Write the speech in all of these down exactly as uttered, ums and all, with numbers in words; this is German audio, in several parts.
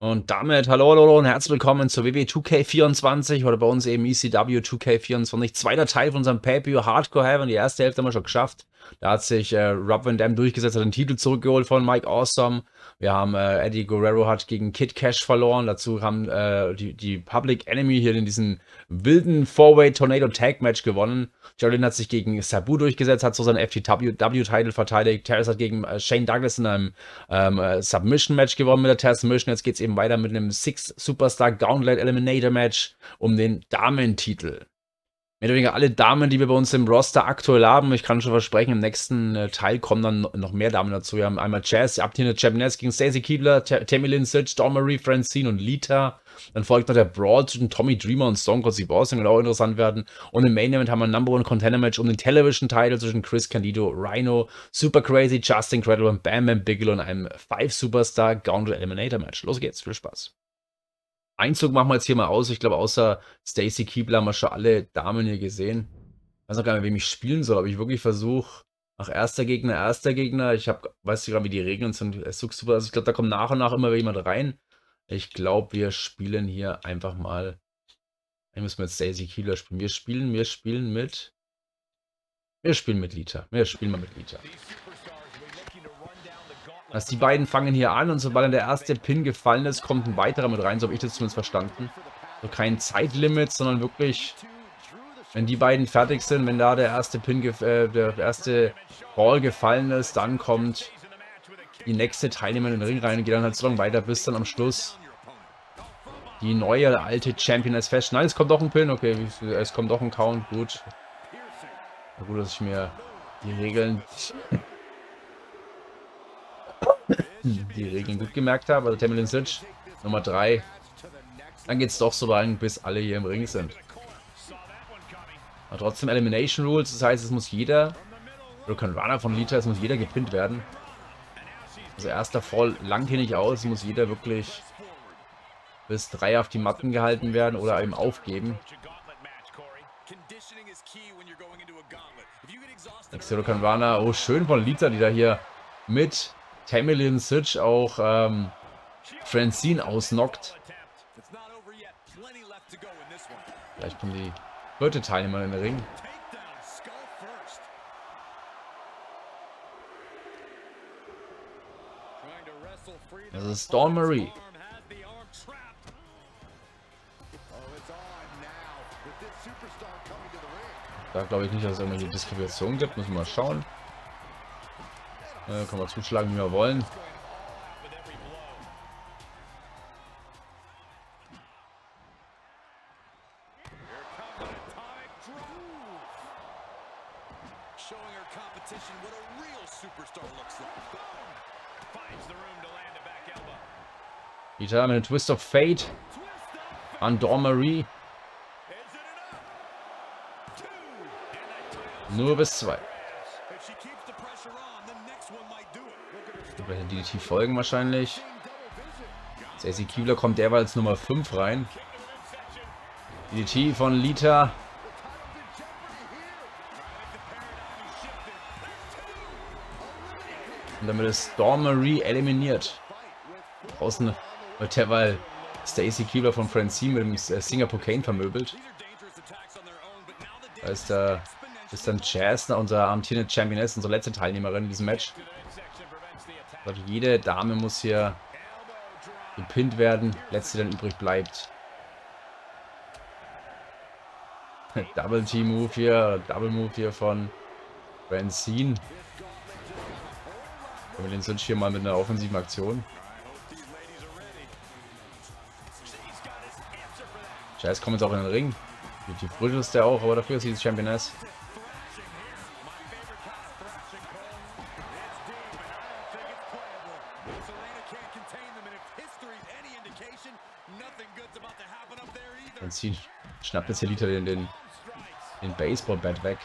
Und damit hallo, hallo und herzlich willkommen zur W W E zwei K vierundzwanzig oder bei uns eben E C W zwei K vierundzwanzig. Zweiter Teil von unserem Pay-Per-View Hardcore Heaven. Die erste Hälfte haben wir schon geschafft. Da hat sich äh, Rob Van Dam durchgesetzt, hat den Titel zurückgeholt von Mike Awesome. Wir haben äh, Eddie Guerrero hat gegen Kid Cash verloren. Dazu haben äh, die, die Public Enemy hier in diesem wilden Four-Way Tornado Tag Match gewonnen. Jolene hat sich gegen Sabu durchgesetzt, hat so seinen F T W-Titel verteidigt. Terrence hat gegen äh, Shane Douglas in einem ähm, äh, Submission-Match gewonnen mit der Test Submission. Jetzt geht es eben weiter mit einem Six-Superstar Gauntlet Eliminator Match um den Damentitel. Mehr oder weniger alle Damen, die wir bei uns im Roster aktuell haben. Ich kann schon versprechen, im nächsten äh, Teil kommen dann noch mehr Damen dazu. Wir haben einmal Jazz, die amtierende Championess gegen Stacy Keibler, Tammy Lynn Sitch, Dawn Marie, Francine und Lita. Dann folgt noch der Brawl zwischen Tommy Dreamer und Stone Cold Steve Austin, wird auch interessant werden. Und im Main Event haben wir ein Number One Contender Match um den Television Title zwischen Chris Candido, Rhino, Super Crazy, Justin Credible und Bam Bam Bigelow in einem Five Superstar Gauntlet Eliminator Match. Los geht's, viel Spaß. Einzug machen wir jetzt hier mal aus. Ich glaube, außer Stacy Keibler haben wir schon alle Damen hier gesehen. Ich weiß auch gar nicht, wem ich spielen soll, aber ich wirklich versuche, nach erster Gegner, erster Gegner. Ich habe, weiß nicht gerade, wie die Regeln sind. Also ich glaube, da kommt nach und nach immer jemand rein. Ich glaube, wir spielen hier einfach mal. Ich muss mit Stacy Keibler spielen. Wir spielen, wir spielen mit. Wir spielen mit Lita. Wir spielen mal mit Lita. Also die beiden fangen hier an und sobald dann der erste Pin gefallen ist, kommt ein weiterer mit rein, so habe ich das zumindest verstanden. So kein Zeitlimit, sondern wirklich, wenn die beiden fertig sind, wenn da der erste Pin, äh, der erste Ball gefallen ist, dann kommt die nächste Teilnehmer in den Ring rein und geht dann halt so lange weiter, bis dann am Schluss die neue, alte Championess fest. Nein, es kommt doch ein Pin, okay, es kommt doch ein Count, gut. Na gut, dass ich mir die Regeln... die Regeln gut gemerkt habe. Also Tammy Lynn Sitch, Nummer drei. Dann geht es doch so lang, bis alle hier im Ring sind. Aber trotzdem Elimination Rules, das heißt, es muss jeder, oder kein Runner von Lita, es muss jeder gepinnt werden. Also erster Fall langt hier nicht aus, es muss jeder wirklich bis drei auf die Matten gehalten werden oder eben aufgeben. Nächste Hurricanrana, oh schön von Lita, die da hier mit Tammy Lynn Sitch auch ähm, Francine ausnockt. Vielleicht kommt die vierte Teilnehmer in den Ring. Das ist Dawn Marie. Da glaube ich nicht, dass es irgendwelche Diskriminationen gibt. Müssen wir mal schauen. Äh, können wir zuschlagen, wie wir wollen. Lita mit einem Twist of Fate an Dawn Marie. Nur bis zwei. Die D D T folgen wahrscheinlich. Stacy Keibler kommt derweil als Nummer fünf rein. D D T von Lita. Und damit ist Dawn Marie eliminiert. Draußen wird derweil Stacy Keibler von Francine mit dem Singapore Cane vermöbelt. Da ist, da ist dann Jazz, unser amtierende Championess, unsere letzte Teilnehmerin in diesem Match. Also jede Dame muss hier gepinnt werden, letzte dann übrig bleibt. Double Team Move hier, Double Move hier von Francine. Wir den Switch hier mal mit einer offensiven Aktion. Jazz kommt jetzt auch in den Ring. Die frisch ist der auch, aber dafür ist sie die Championess. Francine schnappt jetzt hier Lita den, den, den Baseball-Bat weg.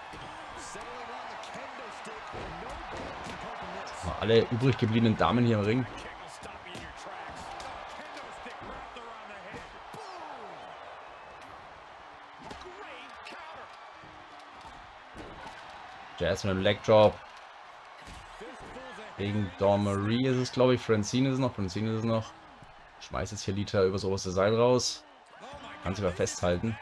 Alle übrig gebliebenen Damen hier im Ring. Jazz mit einem Leg Drop. Gegen Dawn Marie ist es, glaube ich. Francine ist es noch. Francine ist es noch. Schmeißt jetzt hier Lita übers oberste Seil raus. Kann sich aber festhalten.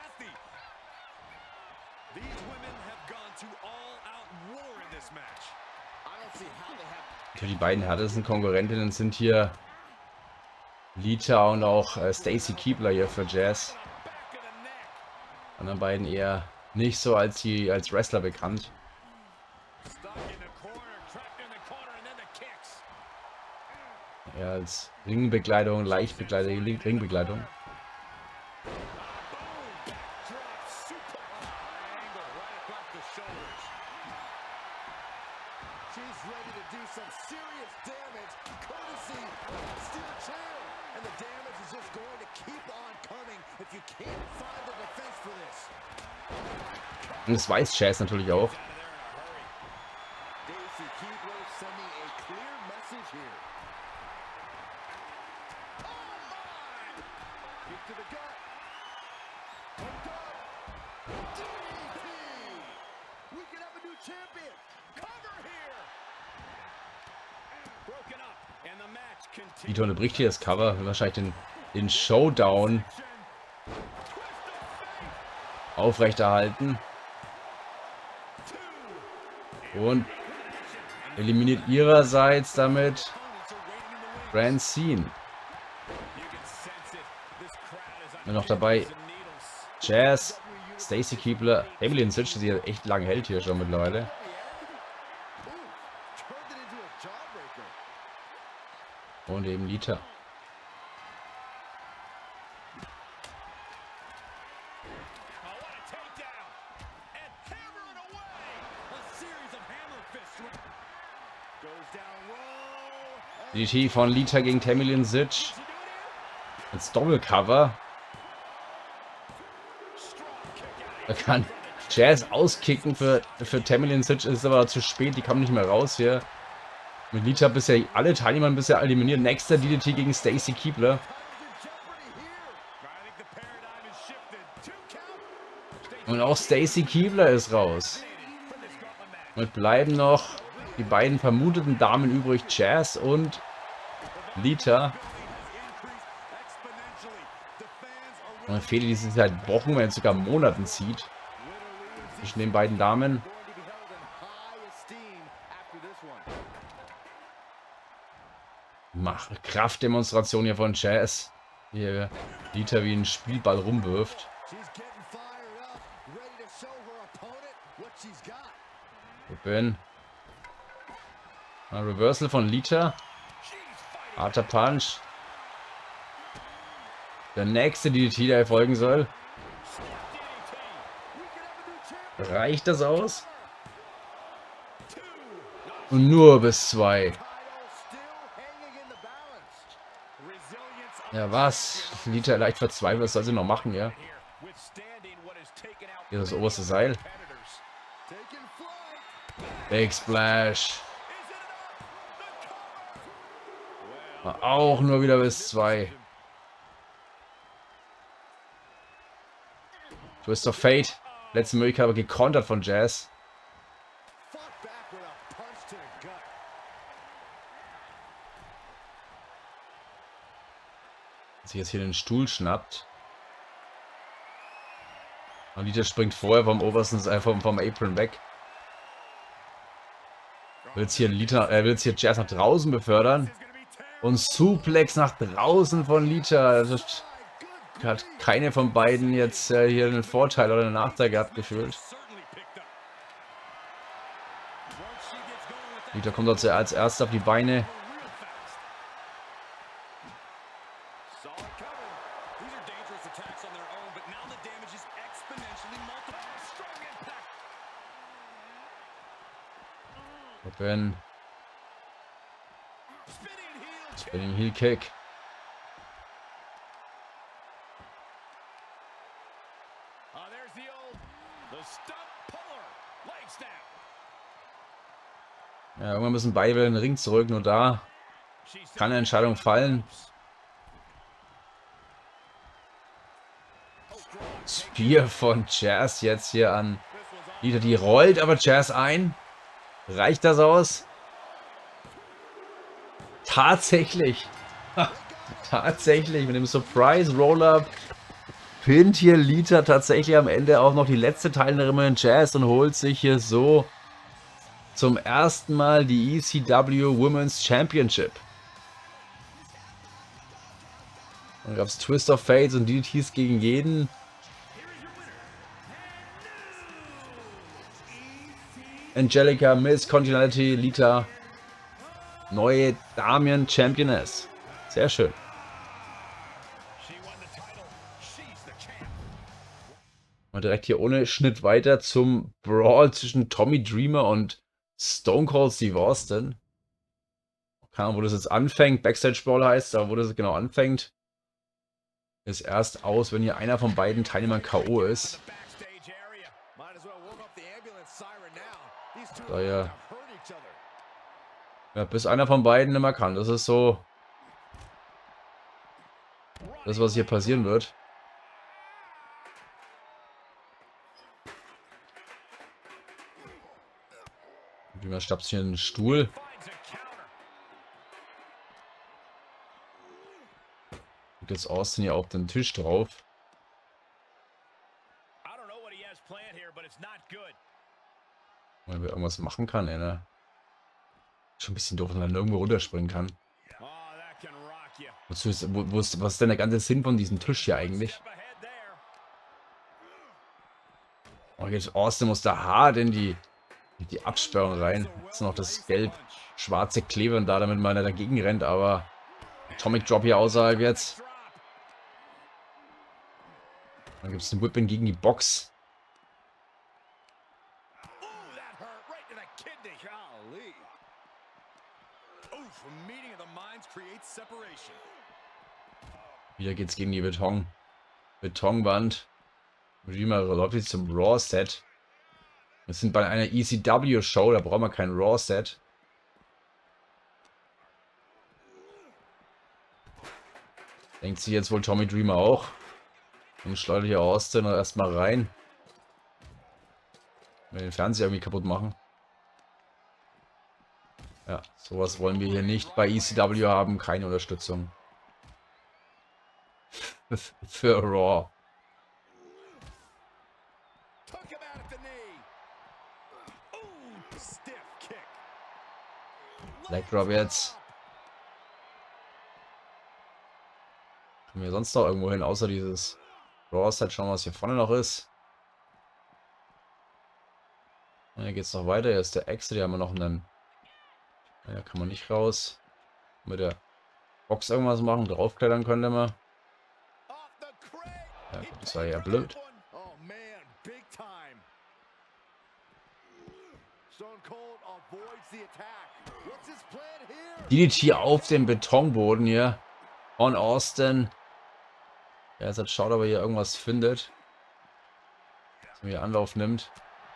Für die beiden härtesten Konkurrentinnen sind hier Lita und auch äh, Stacy Keibler hier für Jazz. Die anderen beiden eher nicht so als die als Wrestler bekannt. Eher als Ringbekleidung, Leichtbekleidung, Ringbekleidung. Und das weiß Jazz natürlich auch. Lita unterbricht hier das Cover, will wahrscheinlich den, den Showdown aufrechterhalten. Und eliminiert ihrerseits damit Francine. Und noch dabei Jazz, Stacy Keibler, Evelyn Sitch, die echt lang hält hier schon mittlerweile. Und eben Lita. D D T von Lita gegen Tammy Lynn Sitch. Als Doppelcover. Da kann Jazz auskicken für, für Tammy Lynn Sitch, ist aber zu spät, die kam nicht mehr raus hier. Mit Lita bisher alle Teilnehmer bisher eliminiert. Nächster D D T gegen Stacy Keibler. Und auch Stacy Keibler ist raus. Und bleiben noch die beiden vermuteten Damen übrig, Jazz und Lita. Und eine Fehde, die sich seit Wochen, wenn es sogar Monaten zieht. Zwischen den beiden Damen. Mach Kraftdemonstration hier von Jazz. Hier Lita wie ein Spielball rumwirft. Bin. Ein Reversal von Lita. Harter Punch. Der nächste D D T, der erfolgen soll. Reicht das aus? Und nur bis zwei. Ja, was? Lita leicht verzweifelt, was soll sie noch machen, ja? Hier das oberste Seil. Big Splash. Auch nur wieder bis zwei. Twist of Fate. Letzte Möglichkeit aber gekontert von Jazz. Sich jetzt hier den Stuhl schnappt. Und Lita springt vorher vom obersten, äh, vom, vom Apron weg. Will jetzt hier Lita, er äh, will jetzt hier Jazz nach draußen befördern. Und Suplex nach draußen von Lita. Das hat keine von beiden jetzt äh, hier einen Vorteil oder einen Nachteil gehabt gefühlt. Lita kommt dort als erster auf die Beine. Open. Spinning Heel Kick. Ja, irgendwann müssen beide wieder in den Ring zurück, nur da kann eine Entscheidung fallen. Spear von Jazz jetzt hier an Lita, die rollt aber Jazz ein. Reicht das aus? Tatsächlich. Tatsächlich mit dem Surprise Roll-Up pinnt hier Lita tatsächlich am Ende auch noch die letzte Teilnehmerin Jazz und holt sich hier so zum ersten Mal die E C W Women's Championship. Dann gab es Twist of Fates und D D Ts gegen jeden. Angelica, Miss Congeniality, Lita, neue Damen Championess. Sehr schön. Mal direkt hier ohne Schnitt weiter zum Brawl zwischen Tommy Dreamer und Stone Cold Steve Austin. Keine Ahnung, wo das jetzt anfängt. Backstage Brawl heißt, aber wo das genau anfängt, ist erst aus, wenn hier einer von beiden Teilnehmern K O ist. Da ja, ja, bis einer von beiden nicht mehr kann. Das ist so das, was hier passieren wird. Wie man stappt hier einen Stuhl. Und jetzt Austin hier auf den Tisch drauf. Weil wir irgendwas machen kann, ey, ne? Schon ein bisschen doof, wenn man irgendwo runterspringen kann. Wozu ist, wo, wo ist, was ist denn der ganze Sinn von diesem Tisch hier eigentlich? Oh, jetzt Austin muss da hart in die, in die Absperrung rein. Jetzt ist noch das gelb-schwarze Klebern da, damit man dagegen rennt, aber Atomic Drop hier außerhalb jetzt. Dann gibt es den Whipping gegen die Box. Wieder geht's gegen die Beton. Betonwand. Dreamer läuft jetzt zum Raw-Set. Wir sind bei einer E C W-Show, da brauchen wir kein Raw-Set. Denkt sich jetzt wohl Tommy Dreamer auch. Und schleudert hier Austin erstmal rein. Wir den Fernseher irgendwie kaputt machen. Ja, sowas wollen wir hier nicht bei E C W haben. Keine Unterstützung. Für Raw. Leg Drop jetzt. Kommen wir sonst noch irgendwo hin, außer dieses Raw-Set. Schauen wir, was hier vorne noch ist. Und hier geht es noch weiter. Hier ist der Exit. Hier haben wir noch einen. Ja, kann man nicht raus. Mit der Box irgendwas machen. Draufklettern könnte man. Ja, gut, das war ja blöd. D D T auf dem Betonboden hier. On Austin. Ja, jetzt schaut, aber hier irgendwas findet. Dass er hier Anlauf nimmt.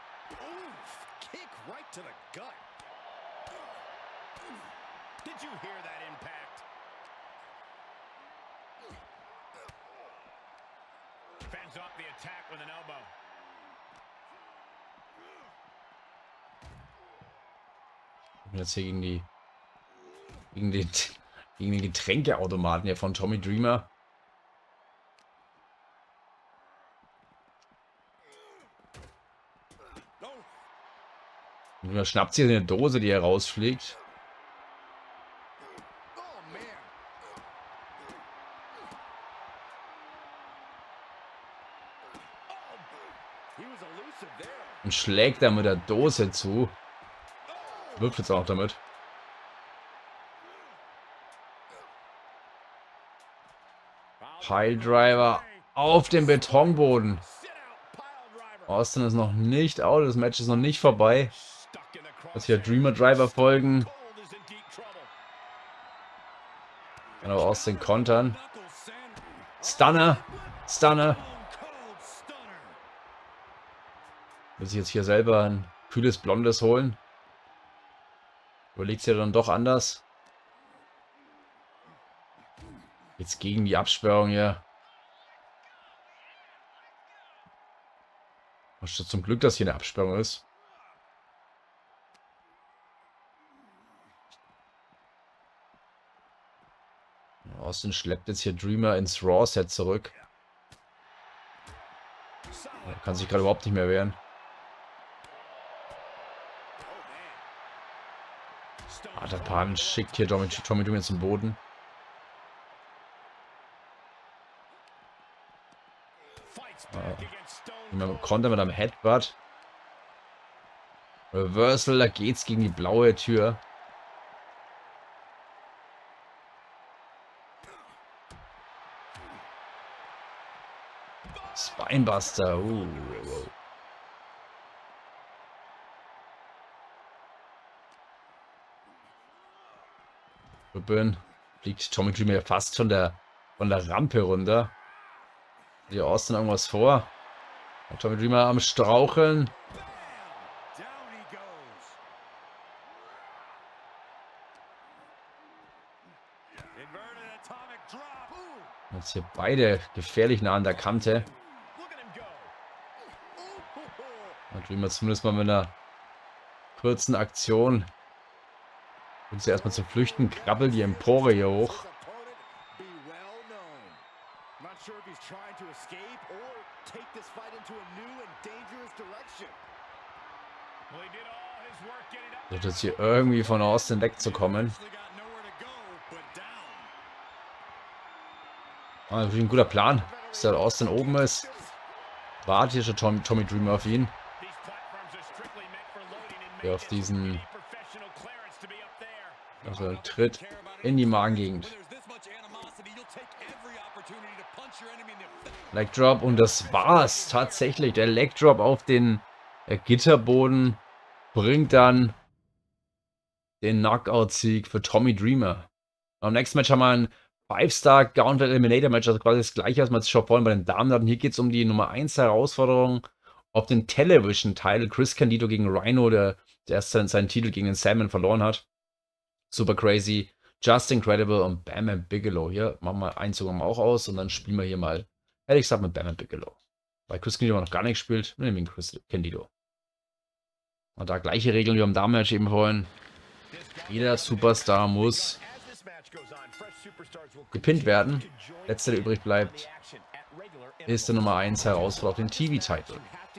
Jetzt hier gegen die gegen den gegen den Getränkeautomaten hier von Tommy Dreamer. Und schnappt sich eine Dose, die herausfliegt. Und schlägt da mit der Dose zu. Wirft jetzt auch damit. Piledriver auf dem Betonboden. Austin ist noch nicht out. Das Match ist noch nicht vorbei. Dass hier Dreamer Driver folgen. Kann aber Austin kontern. Stunner. Stunner. Will sich jetzt hier selber ein kühles Blondes holen. Überlegt sich ja dann doch anders. Jetzt gegen die Absperrung hier. Was ist zum Glück, dass hier eine Absperrung ist. Austin schleppt jetzt hier Dreamer ins Raw-Set zurück. Er kann sich gerade überhaupt nicht mehr wehren. Ah, der Pan schickt hier Tommy, Tommy Dreamer zum Boden. Ah, Konter mit einem Headbutt. Reversal, da geht's gegen die blaue Tür. Spinebuster. Uh, wow. Ribbon. Fliegt Tommy Dreamer fast von der von der Rampe runter. Hier Austin irgendwas vor. Und Tommy Dreamer am Straucheln. Jetzt hier beide gefährlich nah an der Kante. Und Dreamer zumindest mal mit einer kurzen Aktion. Und sie erstmal zu flüchten, krabbelt die Empore hier hoch. Wird jetzt hier irgendwie von Austin wegzukommen. Ah, natürlich ein guter Plan, bis der Austin oben ist. Wartet hier schon Tom, Tommy Dreamer auf ihn. Hier auf diesen also Tritt in die Magengegend. Leg Drop und das war's tatsächlich. Der Leg Drop auf den äh, Gitterboden bringt dann den Knockout-Sieg für Tommy Dreamer. Am nächsten Match haben wir ein Five-Star Gauntlet Eliminator Match, also quasi das gleiche, als wir es schon vorhin bei den Damen hatten. Hier geht es um die Nummer eins Herausforderung auf den Television-Title. Chris Candido gegen Rhino, der, der erst seinen, seinen Titel gegen den Salmon verloren hat. Super crazy. Just Incredible und Bam Bam Bigelow. Hier machen wir einen Zug auch aus und dann spielen wir hier mal, ehrlich gesagt, mit Bam Bam Bigelow. Weil Chris Candido noch gar nicht gespielt, wir nehmen Chris Candido. Und da gleiche Regeln wie beim Damen-Match eben vorhin. Jeder Superstar muss gepinnt werden. Letzter, der übrig bleibt, ist der Nummer eins Herausforderer auf den T V-Title.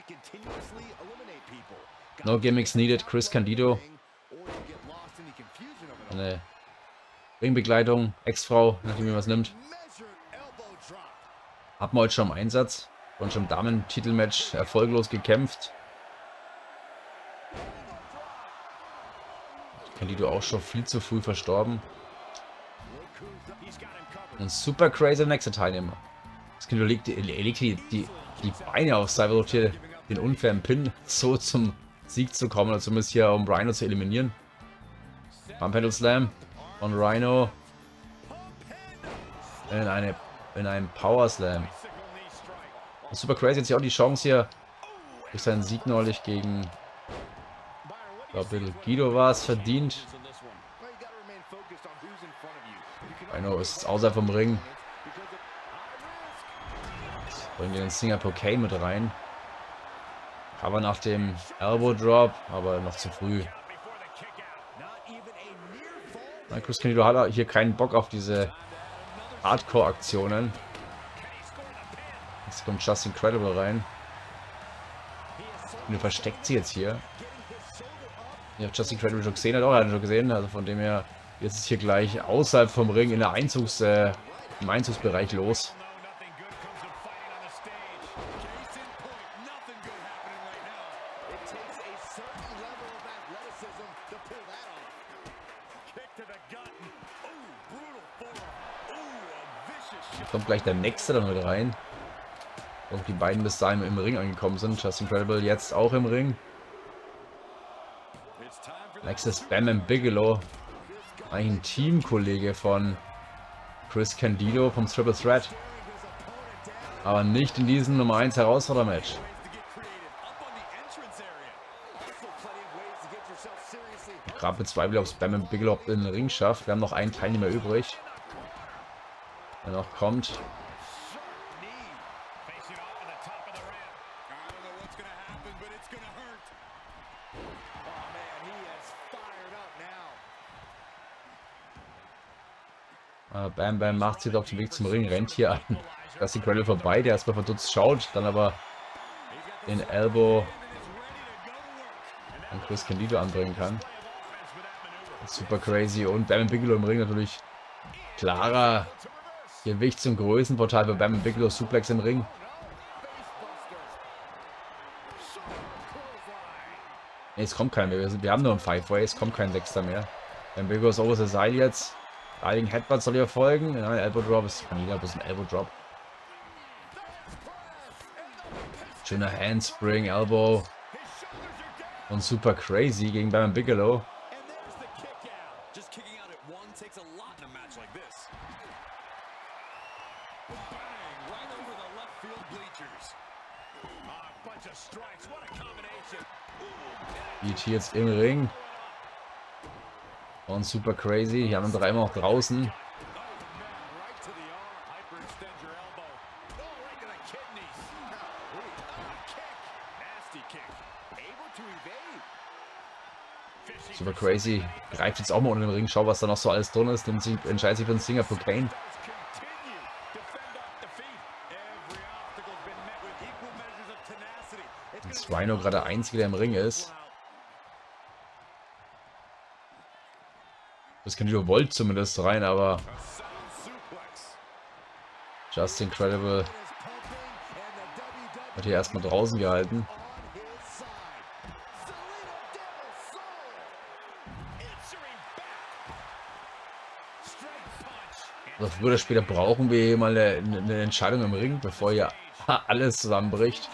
No gimmicks needed. Chris Candido. Eine Ringbegleitung, Ex-Frau, nachdem man was nimmt. Haben wir heute schon im Einsatz. Und schon im Damen-Titelmatch erfolglos gekämpft. Candido auch schon viel zu früh verstorben. Und super crazy nächste Teilnehmer. Das Candido legt, er legt die, die, die Beine auf, sei versucht hier den unfairen Pin so zum Sieg zu kommen, oder zumindest hier um Rhino zu eliminieren. Pump Handle Slam von Rhino in, eine, in einen Power Slam. Super crazy, jetzt hier auch die Chance hier durch seinen Sieg neulich gegen, ich glaube, Guido war es, verdient. Rhino ist außerhalb vom Ring. Jetzt bringen wir den Singapore Cane mit rein. Aber nach dem Elbow Drop, aber noch zu früh. Na, Chris Candido hat hier keinen Bock auf diese Hardcore-Aktionen. Jetzt kommt Just Incredible rein. Und er versteckt sie jetzt hier. Ich habe Just Incredible schon gesehen, hat auch schon gesehen. Also von dem her, jetzt ist hier gleich außerhalb vom Ring in der Einzugs, äh, im Einzugsbereich los. Hier kommt gleich der nächste dann mit rein. Und die beiden bis dahin im Ring angekommen sind. Just Incredible jetzt auch im Ring. Nächstes Bam Bam Bigelow. Eigentlich ein Teamkollege von Chris Candido vom Triple Threat. Aber nicht in diesem Nummer eins Herausforderer-Match. gerade bezweifle, ob es Bam Bigelow in den Ring schafft. Wir haben noch einen Teilnehmer übrig, der noch kommt. Bam Bam macht sich auf den Weg zum Ring, rennt hier an Justin Credible vorbei, der erstmal verdutzt schaut, dann aber den Elbow an Chris Candido anbringen kann. Super crazy und Bam Bigelow im Ring natürlich klarer Gewichts- und Größenvorteil für Bam Bigelow, Suplex im Ring. Ne, es kommt keiner mehr, wir, sind, wir haben nur ein Five-Way, es kommt kein Sechster mehr. Bam Bigelow ist over the Seil jetzt. Einigen Headbutt soll hier folgen. Ja, Elbow Drop ist von jeder bis ein Elbow Drop. Schöner Handspring, Elbow. Und super crazy gegen Bam Bigelow. B T jetzt im Ring. Und super crazy. Hier haben wir dreimal auch draußen. Super crazy. Greift jetzt auch mal unter den Ring. Schau, was da noch so alles drin ist. Nimmt sich, entscheidet sich für den Singapore Cane. Jetzt Rhino gerade der Einzige, der im Ring ist. Das Candido wollte zumindest rein, aber Justin Credible wird hier erstmal draußen gehalten. Also früher oder später brauchen wir hier mal eine, eine Entscheidung im Ring, bevor hier alles zusammenbricht.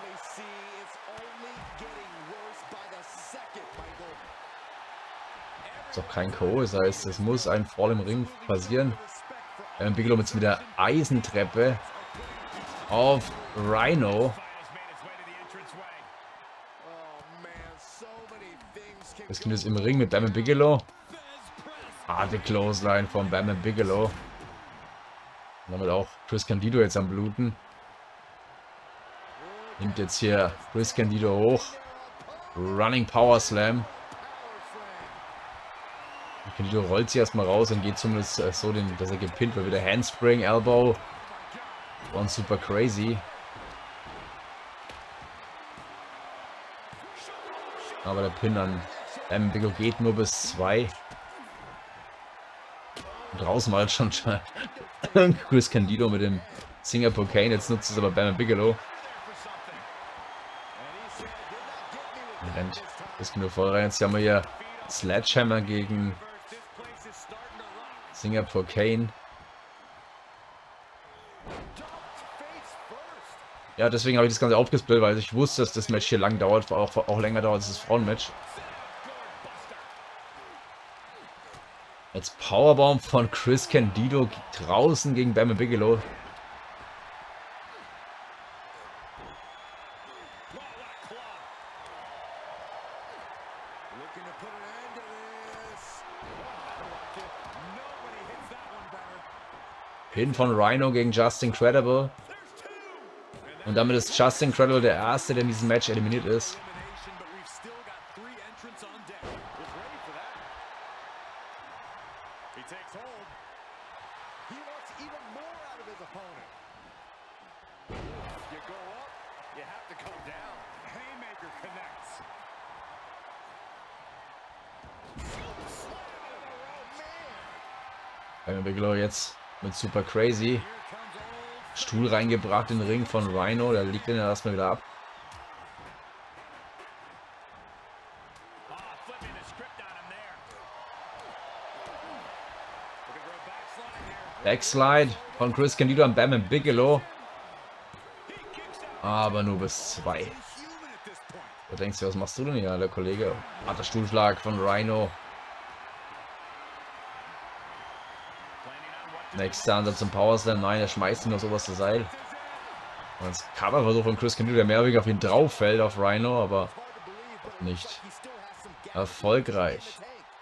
Ist auch kein K O, das heißt, es muss ein Fall im Ring passieren. Ähm, Bigelow jetzt mit der Eisentreppe auf Rhino. Das Kind ist im Ring mit Bam Bigelow. Harte Clothesline von Bam Bigelow. Und damit auch Chris Candido jetzt am Bluten. Nimmt jetzt hier Chris Candido hoch. Running Power Slam. Candido rollt sie erstmal raus und geht zumindest äh, so, den, dass er gepinnt wird. Wieder Handspring, Elbow. Und super crazy. Aber der Pin an Bam Bigelow geht nur bis zwei. Und draußen war jetzt schon Chris Candido mit dem Singapore Cane. Jetzt nutzt es aber Bam Bigelow. Und rennt Chris Candido voll rein. Jetzt haben wir hier Sledgehammer gegen Singapore Cane. Ja, deswegen habe ich das Ganze aufgesplittet, weil ich wusste, dass das Match hier lang dauert, auch, auch länger dauert als das Frauenmatch. Jetzt Powerbomb von Chris Candido draußen gegen Bam Bigelow. Pin von Rhino gegen Justin Credible. Und damit ist Justin Credible der Erste, der in diesem Match eliminiert ist. Bam Bigelow jetzt mit super crazy. Stuhl reingebracht in den Ring von Rhino. Da liegt er erstmal wieder ab. Backslide von Chris Candido an Bam Bigelow. Aber nur bis zwei. Da denkst du, was machst du denn hier, der Kollege? Harter Stuhlschlag von Rhino. Nächster Ansatz zum Power Slam. Nein, er schmeißt ihn aufs oberste Seil. Und das Coverversuch von Chris Candido, der mehr oder weniger auf ihn drauf fällt, auf Rhino, aber nicht erfolgreich.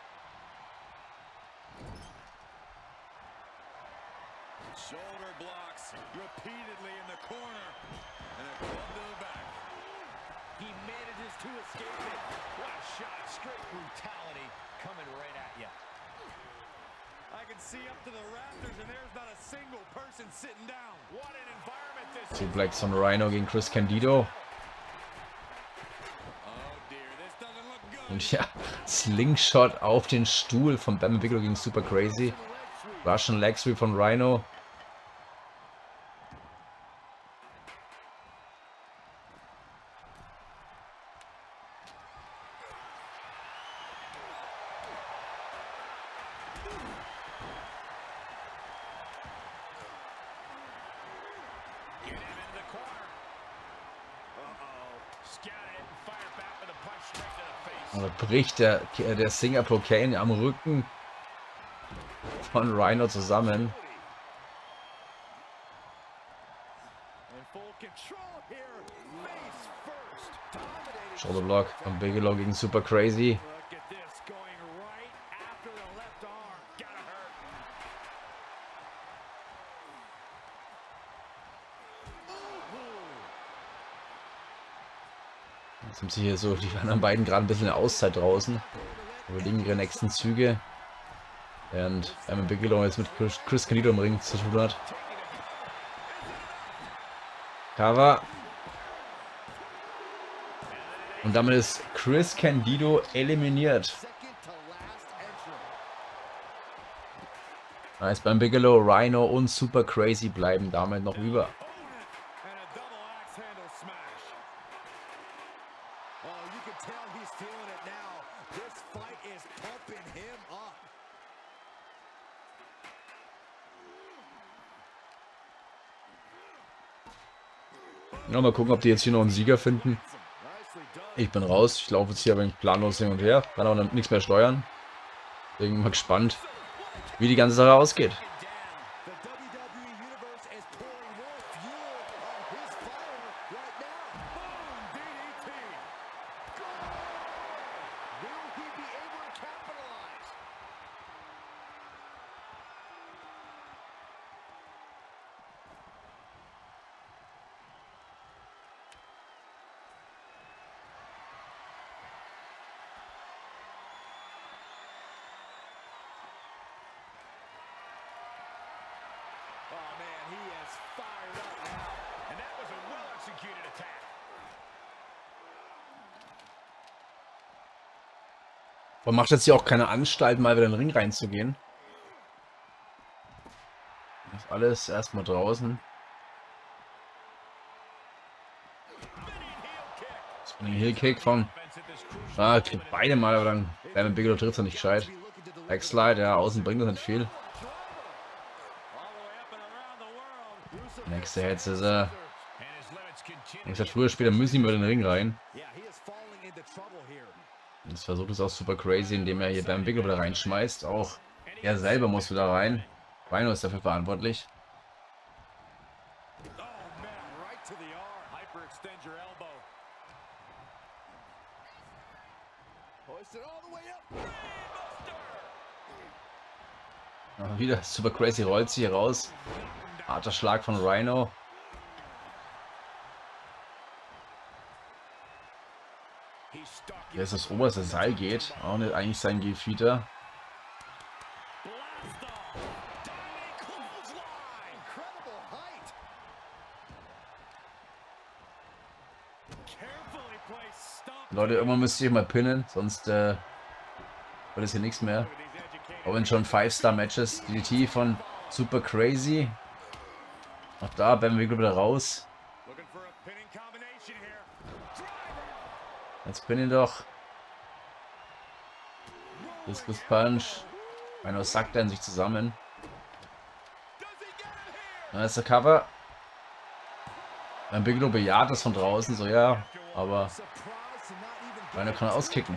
Suplex von Rhino gegen Chris Candido. Und ja, Slingshot auf den Stuhl von Bam Bigelow gegen Super Crazy. Russian Leg Sweep von Rhino. Und bricht der, der Singapore Kane am Rücken von Rhino zusammen. Shoulder Block von Bigelow gegen Super Crazy. Jetzt haben sie hier so die anderen beiden gerade ein bisschen eine Auszeit draußen. Überlegen ihre nächsten Züge. Während Bam Bigelow jetzt mit Chris Candido im Ring zu tun hat. Cover. Und damit ist Chris Candido eliminiert. Nice, Bam Bigelow, Rhino und Super Crazy bleiben damit noch über. Ja, mal gucken, ob die jetzt hier noch einen Sieger finden. Ich bin raus. Ich laufe jetzt hier aber planlos hin und her. Kann auch nichts mehr steuern. Deswegen mal gespannt, wie die ganze Sache ausgeht. Aber macht jetzt hier auch keine Anstalt, mal wieder in den Ring reinzugehen. Das ist alles erstmal draußen. Das war ein Heel-Kick von... Ah, beide Mal, aber dann Bam Bigelow trifft er nicht gescheit. Backslide, ja, außen bringt das nicht viel. Nächste Heads ist er. Ich gesagt, früher später müssen wir in den Ring rein. Jetzt versucht es auch Super Crazy, indem er hier Bam Bigelow wieder reinschmeißt. Auch er selber muss wieder rein. Rhino ist dafür verantwortlich. Ja, wieder Super Crazy rollt sie hier raus. Harter Schlag von Rhino. Hier ist das oberste Seil geht. Auch nicht eigentlich sein Gefieder. Leute, irgendwann müsst ihr mal pinnen, sonst äh, wird es hier nichts mehr. Auch wenn schon five Star Matches. D D T von Super Crazy. Auch da Bam Bigelow wieder raus. Jetzt pinnen doch. Discus Punch. Einer sackt er in sich zusammen. Da ist der Cover. Bam Bigelow bejaht das von draußen, so ja, aber einer kann auskicken.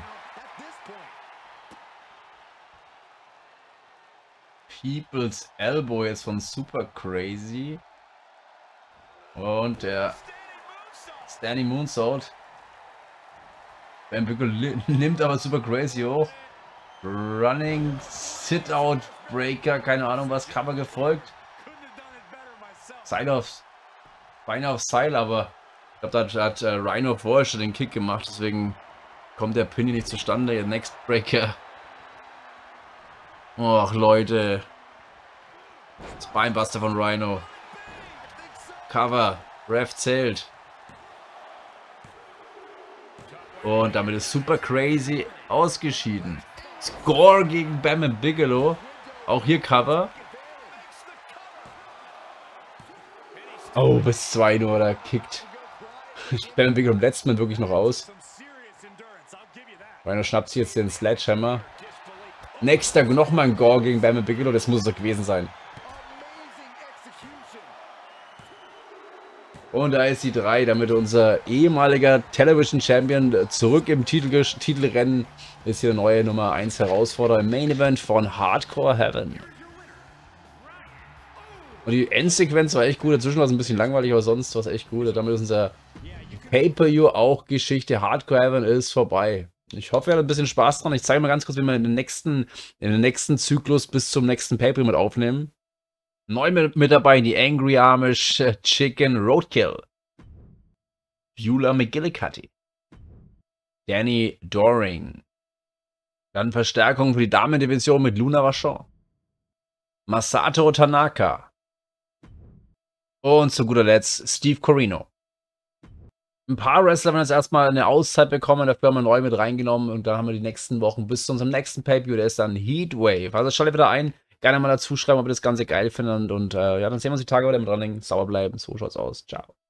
People's Elbow jetzt von Super Crazy. Und der Standing Moonsault. Bam Bigelow nimmt aber Super Crazy hoch. Running Sit-Out Breaker, keine Ahnung was, Cover gefolgt. Seil aufs Beine aufs Seil, aber ich glaube, da hat, hat uh, Rhino vorher schon den Kick gemacht, deswegen Kommt der Pin hier nicht zustande? Next Breaker. Och, Leute. Spinebuster von Rhino. Cover. Ref zählt. Und damit ist Super Crazy ausgeschieden. Score gegen Bam Bigelow. Auch hier Cover. Oh, bis zwei nur, da kickt Bam Bigelow im letzten Mal wirklich noch aus. Rhino schnappt sich jetzt den Sledgehammer. Nächster nochmal ein Gore gegen Bam Bigelow, das muss es doch gewesen sein. Und da ist die drei, damit unser ehemaliger Television Champion zurück im Titel, Titelrennen ist hier der neue Nummer eins Herausforderer im Main Event von Hardcore Heaven. Und die Endsequenz war echt gut, dazwischen war es ein bisschen langweilig, aber sonst war es echt gut. Damit ist unser Pay-Per-View auch Geschichte. Hardcore Heaven ist vorbei. Ich hoffe, ihr hattet ein bisschen Spaß dran. Ich zeige mal ganz kurz, wie wir in den nächsten, in den nächsten Zyklus bis zum nächsten Pay-Per-View mit aufnehmen. Neu mit, mit dabei die Angry Amish Chicken Roadkill. Beulah McGillicuddy. Danny Doring. Dann Verstärkung für die Damen-Division mit Luna Vachon. Masato Tanaka. Und zu guter Letzt Steve Corino. Ein paar Wrestler haben jetzt erstmal eine Auszeit bekommen, dafür haben wir neu mit reingenommen und dann haben wir die nächsten Wochen bis zu unserem nächsten Pay-Per-View, der ist dann Heatwave. Also schaltet wieder ein, gerne mal dazu schreiben, ob ihr das Ganze geil findet und, und äh, ja, dann sehen wir uns die Tage wieder mit dran. Sauber bleiben, so schaut's aus. Ciao.